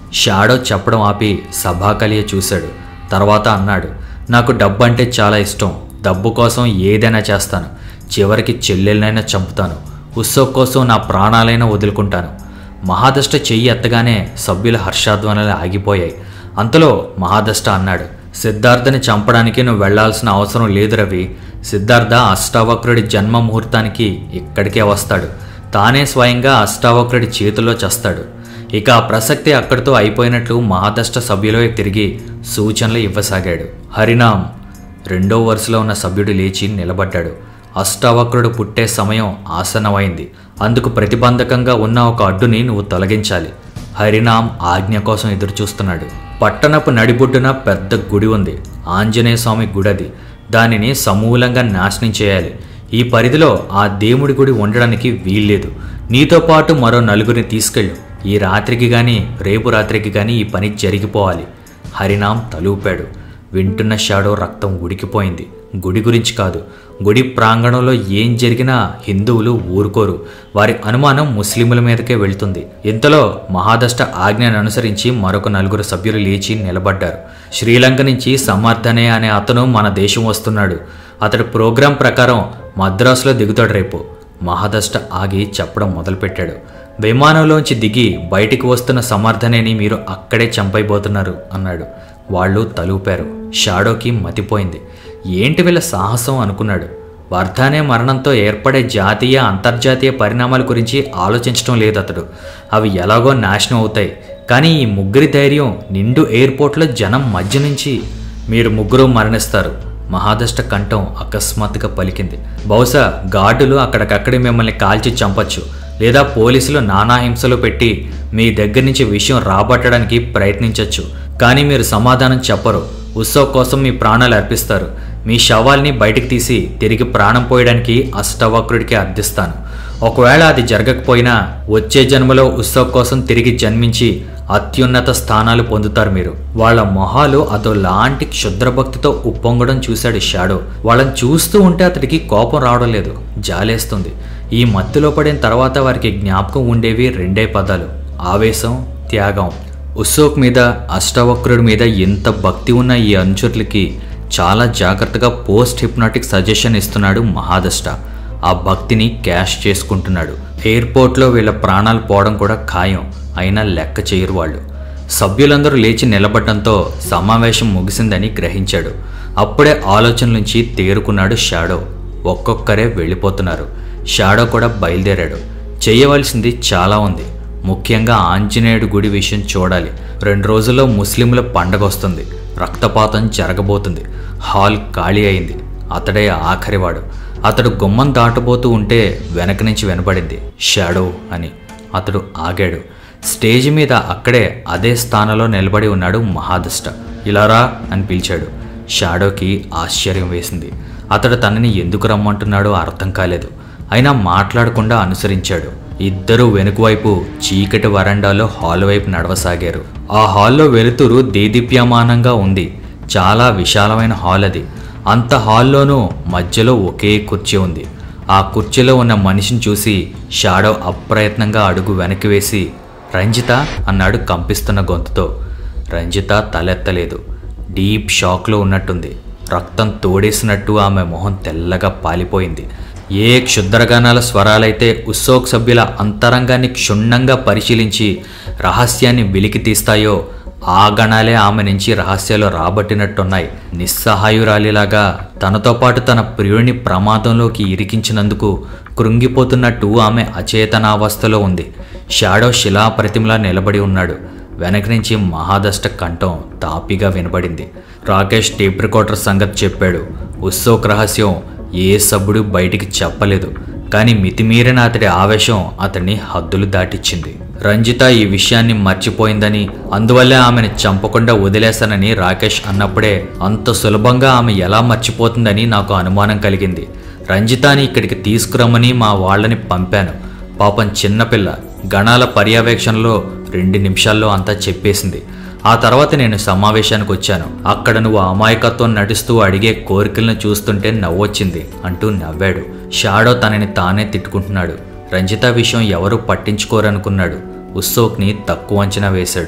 షాడో చెప్పడం ఆపి సభాకలియ చూశాడు. తర్వాత అన్నాడు, నాకు డబ్బు అంటే చాలా ఇష్టం. డబ్బు కోసం ఏదైనా చేస్తాను. చివరికి చెల్లెలనైనా చంపుతాను. ఉత్సవ్ కోసం నా ప్రాణాలైనా వదులుకుంటాను. మహాదష్ట చెయ్యి ఎత్తగానే సభ్యుల హర్షాధ్వానాలు ఆగిపోయాయి. అంతలో మహాదష్ట అన్నాడు, సిద్ధార్థని చంపడానికి నువ్వు వెళ్లాల్సిన అవసరం లేదు రవి. సిద్ధార్థ అష్టావక్రుడి జన్మ ముహూర్తానికి ఇక్కడికే వస్తాడు. తానే స్వయంగా అష్టావక్రుడి చేతిలో చస్తాడు. ఇక ఆ ప్రసక్తి అక్కడితో అయిపోయినట్లు మహాదష్ట సభ్యులో తిరిగి సూచనలు ఇవ్వసాగాడు. హరినామ్. రెండో వరుసలో ఉన్న సభ్యుడు లేచి నిలబడ్డాడు. అష్టావక్రుడు పుట్టే సమయం ఆసన్నమైంది. అందుకు ప్రతిబంధకంగా ఉన్న ఒక అడ్డుని నువ్వు తొలగించాలి. హరినామ్ ఆజ్ఞ కోసం ఎదురుచూస్తున్నాడు. పట్టణపు నడిబొడ్డున పెద్ద గుడి ఉంది. ఆంజనేయ స్వామి గుడది. దానిని సమూలంగా నాశనం చేయాలి. ఈ పరిధిలో ఆ దేవుడి గుడి ఉండడానికి వీల్లేదు. నీతో పాటు మరో నలుగురిని తీసుకెళ్ళు. ఈ రాత్రికి కానీ రేపు రాత్రికి కానీ ఈ పని జరిగిపోవాలి. హరినామ్ తలూపాడు. వింటున్న షాడో రక్తం ఉడికిపోయింది. గుడి గురించి కాదు, గుడి ప్రాంగణంలో ఏం జరిగినా హిందువులు ఊరుకోరు. వారి అనుమానం ముస్లింల మీదకే వెళ్తుంది. ఇంతలో మహాదష్ట ఆజ్ఞను అనుసరించి మరొక నలుగురు సభ్యులు లేచి నిలబడ్డారు. శ్రీలంక నుంచి సమర్థనే అనే అతను మన దేశం వస్తున్నాడు. అతడి ప్రోగ్రాం ప్రకారం మద్రాసులో దిగుతాడు రేపు. మహాదష్ట ఆగి చెప్పడం మొదలుపెట్టాడు. విమానంలోంచి దిగి బయటికి వస్తున్న సమర్థనేని మీరు అక్కడే చంపైపోతున్నారు అన్నాడు. వాళ్ళు తలూపారు. షాడోకి మతిపోయింది. ఏంటి వీళ్ళ సాహసం అనుకున్నాడు. వర్ధానే మరణంతో ఏర్పడే జాతీయ అంతర్జాతీయ పరిణామాల గురించి ఆలోచించడం లేదు అతడు. అవి ఎలాగో నాశనం అవుతాయి. కానీ ఈ ముగ్గురి ధైర్యం నిండు ఎయిర్పోర్ట్లో జనం మధ్య నుంచి మీరు ముగ్గురు మరణిస్తారు. మహాదష్ట కంఠం అకస్మాత్తుగా పలికింది. బహుశా గార్డులు అక్కడికక్కడే మిమ్మల్ని కాల్చి చంపచ్చు, లేదా పోలీసులు నానా హింసలు పెట్టి మీ దగ్గర నుంచి విషయం రాబట్టడానికి ప్రయత్నించవచ్చు. కానీ మీరు సమాధానం చెప్పరు. ఉత్సవ్ కోసం మీ ప్రాణాలు అర్పిస్తారు. మీ శవాల్ని బయటికి తీసి తిరిగి ప్రాణం పోయడానికి అష్టవక్రుడికి అర్థిస్తాను. ఒకవేళ అది జరగకపోయినా వచ్చే జన్మలో ఉత్సవ్ కోసం తిరిగి జన్మించి అత్యున్నత స్థానాలు పొందుతారు మీరు. వాళ్ళ మొహాలు అదోలాంటి క్షుద్రభక్తితో ఉప్పొంగడం చూశాడు షాడో. వాళ్ళని చూస్తూ ఉంటే అతడికి కోపం రావడం లేదు, జాలేస్తుంది. ఈ మత్తులో పడిన తర్వాత వారికి జ్ఞాపకం ఉండేవి రెండే పదాలు, ఆవేశం, త్యాగం. ఉత్సవ్ మీద అష్టవక్రుడి మీద ఎంత భక్తి ఉన్న ఈ అనుచరులకి చాలా జాగ్రత్తగా పోస్ట్ హిప్నాటిక్ సజెషన్ ఇస్తున్నాడు మహాదష్ట. ఆ భక్తిని క్యాష్ చేసుకుంటున్నాడు. ఎయిర్పోర్ట్లో వీళ్ళ ప్రాణాలు పోవడం కూడా ఖాయం. అయినా లెక్క చేయరు వాళ్ళు. సభ్యులందరూ లేచి నిలబడటంతో సమావేశం ముగిసిందని గ్రహించాడు. అప్పుడే ఆలోచన నుంచి తేరుకున్నాడు షాడో. ఒక్కొక్కరే వెళ్ళిపోతున్నారు. షాడో కూడా బయలుదేరాడు. చేయవలసింది చాలా ఉంది. ముఖ్యంగా ఆంజనేయుడి గుడి విషయం చూడాలి. రెండు రోజుల్లో ముస్లింల పండగ వస్తుంది. రక్తపాతం జరగబోతుంది. హాల్ ఖాళీ అయింది. అతడే ఆఖరివాడు. అతడు గుమ్మం దాటబోతూ ఉంటే వెనక నుంచి వినపడింది షాడో అని. అతడు ఆగాడు. స్టేజ్ మీద అక్కడే అదే స్థానంలో నిలబడి ఉన్నాడు మహాదష్ట. ఇలారా అని పిలిచాడు. షాడోకి ఆశ్చర్యం వేసింది. అతడు తనని ఎందుకు రమ్మంటున్నాడో అర్థం కాలేదు. అయినా మాట్లాడకుండా అనుసరించాడు. ఇద్దరూ వెనుకవైపు చీకటి వరండాలో హాల్ వైపు నడవసాగారు. ఆ హాల్లో వెలుతురు దేదీప్యమానంగా ఉంది. చాలా విశాలమైన హాల్ అది. అంత హాల్లోనూ మధ్యలో ఒకే కుర్చీ ఉంది. ఆ కుర్చీలో ఉన్న మనిషిని చూసి షాడో అప్రయత్నంగా అడుగు వెనక్కి వేసి, రంజిత అన్నాడు కంపిస్తున్న గొంతుతో. రంజిత తలెత్తలేదు. డీప్ షాక్లో ఉన్నట్టుంది. రక్తం తోడేసినట్టు ఆమె మొహం తెల్లగా పాలిపోయింది. ఏ క్షుద్రగానాల స్వరాలైతే ఉత్సవ్ సభ్యుల అంతరంగాన్ని క్షుణ్ణంగా పరిశీలించి రహస్యాన్ని వెలికి తీస్తాయో ఆ గణాలే ఆమె నుంచి రహస్యాలు రాబట్టినట్టున్నాయి. నిస్సహాయురాలిలాగా తనతో పాటు తన ప్రియుడిని ప్రమాదంలోకి ఇరికించినందుకు కృంగిపోతున్నట్టు ఆమె అచేతనావస్థలో ఉంది. షాడో శిలాప్రతిమలా నిలబడి ఉన్నాడు. వెనక నుంచి మహాదష్ట కంఠం తాపిగా వినబడింది. రాకేష్ టేప్ రికార్డర్ సంగతి చెప్పాడు. ఉత్సవ్ రహస్యం ఏ సభ్యుడు బయటికి చెప్పలేదు. కానీ మితిమీరిన అతడి ఆవేశం అతన్ని హద్దులు దాటిచ్చింది. రంజిత ఈ విషయాన్ని మర్చిపోయిందని, అందువల్లే ఆమెను చంపకుండా వదిలేశానని రాకేష్ అన్నప్పుడే అంత సులభంగా ఆమె ఎలా మర్చిపోతుందని నాకు అనుమానం కలిగింది. రంజితాని ఇక్కడికి తీసుకురమ్మని మా వాళ్ళని పంపాను. పాపం చిన్నపిల్ల గణాల పర్యవేక్షణలో రెండు నిమిషాల్లో అంతా చెప్పేసింది. ఆ తర్వాత నేను సమావేశానికి వచ్చాను. అక్కడ నువ్వు అమాయకత్వం నటిస్తూ అడిగే కోరికలను చూస్తుంటే నవ్వొచ్చింది అంటూ నవ్వాడు. షాడో తనని తానే తిట్టుకుంటున్నాడు. రంజిత విషయం ఎవరూ పట్టించుకోరనుకున్నాడు. ఉత్సవ్ని తక్కువ అంచనా వేశాడు.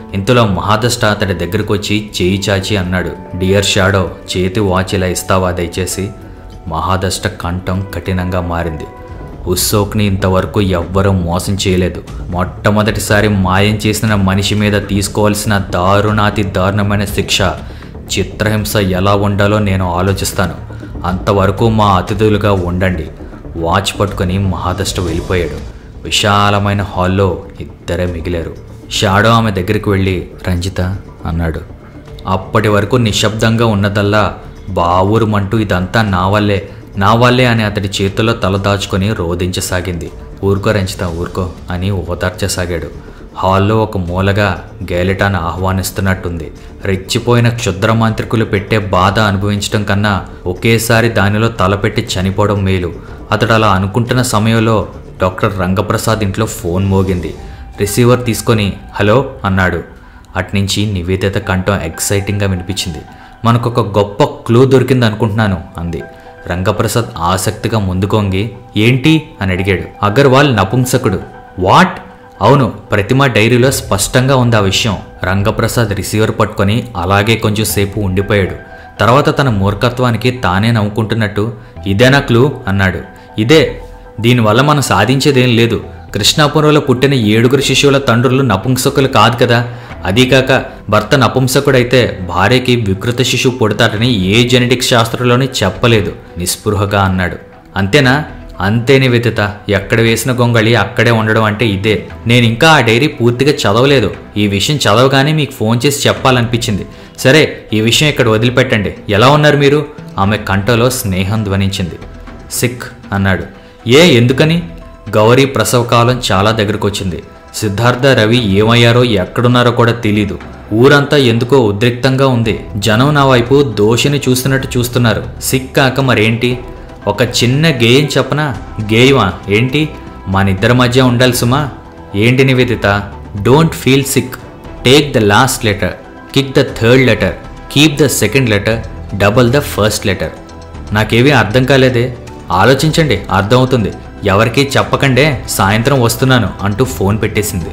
ఇంతలో మహాదష్ట అతడి దగ్గరకు వచ్చి చేయి చాచి అన్నాడు, డియర్ షాడో, చేతి వాచ్ ఇలా ఇస్తావా దయచేసి. మహాదష్ట కంఠం కఠినంగా మారింది. ఉస్సోక్ని ఇంతవరకు ఎవ్వరూ మోసం చేయలేదు. మొట్టమొదటిసారి మాయం చేసిన మనిషి మీద తీసుకోవాల్సిన దారుణాతి దారుణమైన శిక్ష, చిత్రహింస ఎలా ఉండాలో నేను ఆలోచిస్తాను. అంతవరకు మా అతిథులుగా ఉండండి. వాచ్ పట్టుకుని మహాదష్ట వెళ్ళిపోయాడు. విశాలమైన హాల్లో ఇద్దరే మిగిలారు. షాడో ఆమె దగ్గరికి వెళ్ళి, రంజిత అన్నాడు. అప్పటి వరకు నిశ్శబ్దంగా ఉన్నదల్లా బావురుమంటూ ఇదంతా నా వల్లే నా వల్లే అని అతడి చేతుల్లో తల దాచుకొని రోధించసాగింది. ఊరుకో రంజిత, ఊరుకో అని ఓదార్చసాగాడు. హాల్లో ఒక మూలగా గేలిటాను ఆహ్వానిస్తున్నట్టుంది. రెచ్చిపోయిన క్షుద్ర మాంత్రికులు పెట్టే బాధ అనుభవించడం కన్నా ఒకేసారి దానిలో తలపెట్టి చనిపోవడం మేలు. అతడు అలా అనుకుంటున్న సమయంలో డాక్టర్ రంగప్రసాద్ ఇంట్లో ఫోన్ మోగింది. రిసీవర్ తీసుకొని హలో అన్నాడు. అట్నుంచి నివేదిత కంఠం ఎక్సైటింగ్గా వినిపించింది. మనకొక గొప్ప క్లూ దొరికింది అనుకుంటున్నాను అంది. రంగప్రసాద్ ఆసక్తిగా ముందుకొంగి ఏంటి అని అడిగాడు. అగర్వాల్ నపుంసకుడు. వాట్? అవును, ప్రతిమ డైరీలో స్పష్టంగా ఉంది ఆ విషయం. రంగప్రసాద్ రిసీవర్ పట్టుకొని అలాగే కొంచెం సేపు ఉండిపోయాడు. తర్వాత తన మూర్ఖత్వానికి తానే నవ్వుకుంటున్నట్టు ఇదేనా క్లూ అన్నాడు. ఇదే. దీనివల్ల మనం సాధించేదేం లేదు. కృష్ణాపురంలో పుట్టిన ఏడుగురు శిశువుల తండ్రులు నపుంసకులు కాదు కదా. అదీకాక భర్త నపుంసకుడైతే భార్యకి వికృత శిశువు పుడతాడని ఏ జెనెటిక్స్ శాస్త్రంలోని చెప్పలేదు నిస్పృహగా అన్నాడు. అంతేనా? అంతే నివేదిత. ఎక్కడ వేసిన గొంగళి అక్కడే ఉండడం అంటే ఇదే. నేను ఇంకా ఆ డైరీ పూర్తిగా చదవలేదు. ఈ విషయం చదవగానే మీకు ఫోన్ చేసి చెప్పాలనిపించింది. సరే, ఈ విషయం ఇక్కడ వదిలిపెట్టండి. ఎలా ఉన్నారు మీరు? ఆమె కంఠలో స్నేహం ధ్వనించింది. సిక్ అన్నాడు. ఏ, ఎందుకని? గౌరీ ప్రసవకాలం చాలా దగ్గరకు వచ్చింది. సిద్ధార్థ, రవి ఏమయ్యారో ఎక్కడున్నారో కూడా తెలీదు. ఊరంతా ఎందుకో ఉద్రిక్తంగా ఉంది. జనం నా వైపు దోషిని చూస్తున్నట్టు చూస్తున్నారు. సిక్ కాక మరేంటి? ఒక చిన్న గేయం చెప్పనా? గేయమా? ఏంటి? మనిద్దరి మధ్య ఉండాలి సుమా. ఏంటి Nivedita? Don't feel sick. Take the last letter, kick the third letter, keep the second letter, double the first letter. నాకేమీ అర్థం కాలేదే. ఆలోచించండి, అర్థమవుతుంది. ఎవరికీ చెప్పకండే, సాయంత్రం వస్తున్నాను అంటూ ఫోన్ పెట్టేసింది.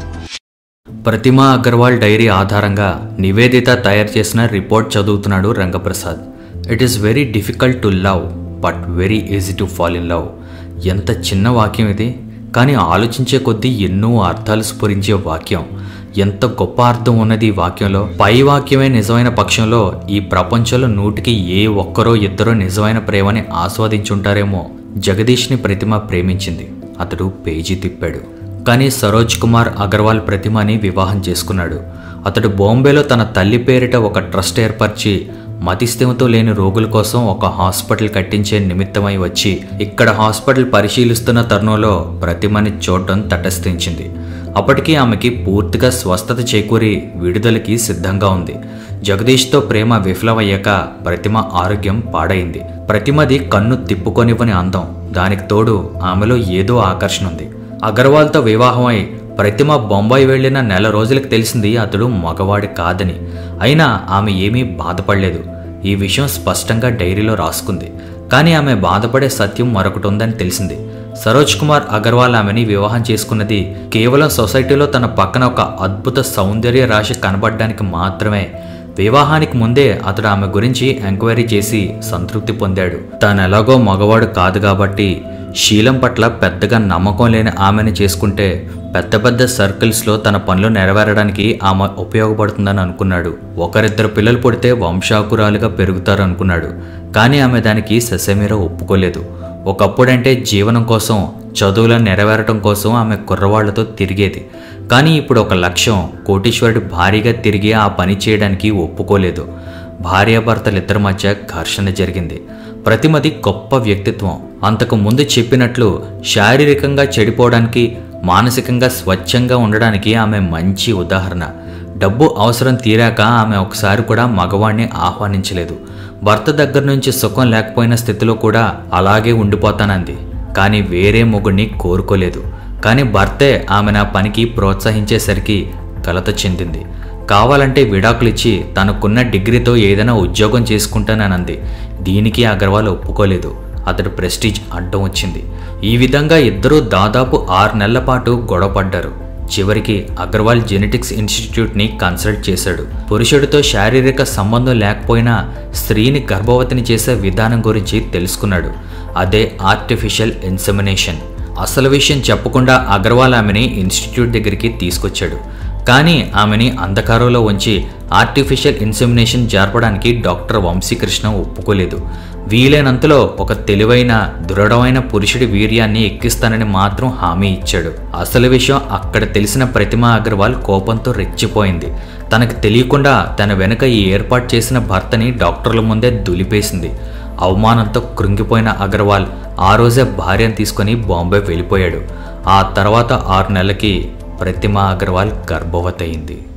ప్రతిమ అగర్వాల్ డైరీ ఆధారంగా నివేదిత తయారు చేసిన రిపోర్ట్ చదువుతున్నాడు Rangaprasad. It is very difficult to love but very easy to fall in love. ఎంత చిన్న వాక్యం ఇది, కానీ ఆలోచించే కొద్దీ ఎన్నో అర్థాలు స్ఫురించే వాక్యం. ఎంత గొప్ప అర్థం ఉన్నది ఈ వాక్యంలో. పై వాక్యమే నిజమైన పక్షంలో ఈ ప్రపంచంలో నూటికి ఏ ఒక్కరో ఇద్దరో నిజమైన ప్రేమని ఆస్వాదించుంటారేమో. జగదీష్ని ప్రతిమ ప్రేమించింది. అతడు పేజీ తిప్పాడు. కానీ సరోజ్ కుమార్ అగర్వాల్ ప్రతిమని వివాహం చేసుకున్నాడు. అతడు బాంబేలో తన తల్లి పేరిట ఒక ట్రస్ట్ ఏర్పరిచి మతిస్థిమితో లేని రోగుల కోసం ఒక హాస్పిటల్ కట్టించే నిమిత్తమై వచ్చి ఇక్కడ హాస్పిటల్ పరిశీలిస్తున్న తరుణంలో ప్రతిమని చూడటం తటస్థించింది. అప్పటికీ ఆమెకి పూర్తిగా స్వస్థత చేకూరి విడుదలకి సిద్ధంగా ఉంది. జగదీష్తో ప్రేమ విఫలమయ్యాక ప్రతిమ ఆరోగ్యం పాడైంది. ప్రతిమది కన్ను తిప్పుకొనివ్వని అందం. దానికి తోడు ఆమెలో ఏదో ఆకర్షణ ఉంది. అగర్వాల్తో వివాహమై ప్రతిమ బొంబాయి వెళ్లిన నెల రోజులకు తెలిసింది అతడు మగవాడి కాదని. అయినా ఆమె ఏమీ బాధపడలేదు. ఈ విషయం స్పష్టంగా డైరీలో రాసుకుంది. కానీ ఆమె బాధపడే సత్యం మరొకటి ఉందని తెలిసింది. సరోజ్ కుమార్ అగర్వాల్ ఆమెని వివాహం చేసుకున్నది కేవలం సొసైటీలో తన పక్కన ఒక అద్భుత సౌందర్య రాశి కనబడడానికి మాత్రమే. వివాహానికి ముందే అతడు ఆమె గురించి ఎంక్వైరీ చేసి సంతృప్తి పొందాడు. తాను ఎలాగో మగవాడు కాదు కాబట్టి శీలం పట్ల పెద్దగా నమ్మకం లేని ఆమెను చేసుకుంటే పెద్ద పెద్ద సర్కిల్స్లో తన పనులు నెరవేరడానికి ఆమె ఉపయోగపడుతుందని అనుకున్నాడు. ఒకరిద్దరు పిల్లలు పుడితే వంశాకురాలుగా పెరుగుతారు అనుకున్నాడు. కానీ ఆమె దానికి ససేమిరా ఒప్పుకోలేదు. ఒకప్పుడంటే జీవనం కోసం, చదువులను నెరవేరటం కోసం ఆమె కుర్రవాళ్లతో తిరిగేది. కానీ ఇప్పుడు ఒక లక్ష్యం, కోటీశ్వరుడి భారీగా తిరిగి ఆ పని చేయడానికి ఒప్పుకోలేదు. భార్యాభర్తలిద్దరి మధ్య ఘర్షణ జరిగింది. ప్రతిమది గొప్ప వ్యక్తిత్వం. అంతకు ముందు చెప్పినట్లు శారీరకంగా చెడిపోవడానికి, మానసికంగా స్వచ్ఛంగా ఉండడానికి ఆమె మంచి ఉదాహరణ. డబ్బు అవసరం తీరాక ఆమె ఒకసారి కూడా మగవాణ్ణి ఆహ్వానించలేదు. భర్త దగ్గర నుంచి సుఖం లేకపోయిన స్థితిలో కూడా అలాగే ఉండిపోతానంది. కానీ వేరే మొగుడిని కోరుకోలేదు. కానీ భర్తే ఆమె నా పనికి ప్రోత్సహించేసరికి కలత చెందింది. కావాలంటే విడాకులిచ్చి తనకున్న డిగ్రీతో ఏదైనా ఉద్యోగం చేసుకుంటాననంది. దీనికి అగర్వాల్ ఒప్పుకోలేదు. అతడి ప్రెస్టీజ్ అడ్డం వచ్చింది. ఈ విధంగా ఇద్దరూ దాదాపు ఆరు నెలల పాటు గొడవపడ్డారు. చివరికి అగర్వాల్ జెనెటిక్స్ ఇన్స్టిట్యూట్ని కన్సల్ట్ చేశాడు. పురుషుడితో శారీరక సంబంధం లేకపోయినా స్త్రీని గర్భవతిని చేసే విధానం గురించి తెలుసుకున్నాడు. అదే ఆర్టిఫిషియల్ ఇన్సెమినేషన్. అసలు విషయం చెప్పకుండా అగర్వాల్ ఆమెని ఇన్స్టిట్యూట్ దగ్గరికి తీసుకొచ్చాడు. కానీ ఆమెని అంధకారంలో ఉంచి ఆర్టిఫిషియల్ ఇన్సెమినేషన్ జరపడానికి డాక్టర్ వంశీకృష్ణ ఒప్పుకోలేదు. వీలైనంతలో ఒక తెలివైన దృఢమైన పురుషుడి వీర్యాన్ని ఎక్కిస్తానని మాత్రం హామీ ఇచ్చాడు. అసలు విషయం అక్కడ తెలిసిన ప్రతిమా అగర్వాల్ కోపంతో రెచ్చిపోయింది. తనకు తెలియకుండా తన వెనుక ఈ ఏర్పాటు చేసిన భర్తని డాక్టర్ల ముందే దులిపేసింది. అవమానంతో కృంగిపోయిన అగర్వాల్ ఆ రోజే భార్యను తీసుకొని బాంబే వెళ్ళిపోయాడు. ఆ తర్వాత ఆరు నెలలకి ప్రతిమా అగర్వాల్ గర్భవతి అయింది.